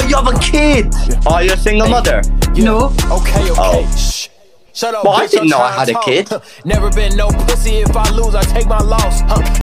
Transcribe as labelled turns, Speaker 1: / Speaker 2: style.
Speaker 1: Oh, you have a kid. Oh, you're a single mother.
Speaker 2: No.
Speaker 3: Okay.
Speaker 1: Oh.
Speaker 3: Shh. Shut up.
Speaker 1: Well, I
Speaker 3: bitch,
Speaker 1: didn't
Speaker 3: I'm
Speaker 1: know I
Speaker 3: trying
Speaker 1: had
Speaker 3: to
Speaker 1: a kid.
Speaker 3: talk. Never been no pussy. If I lose, I take my loss.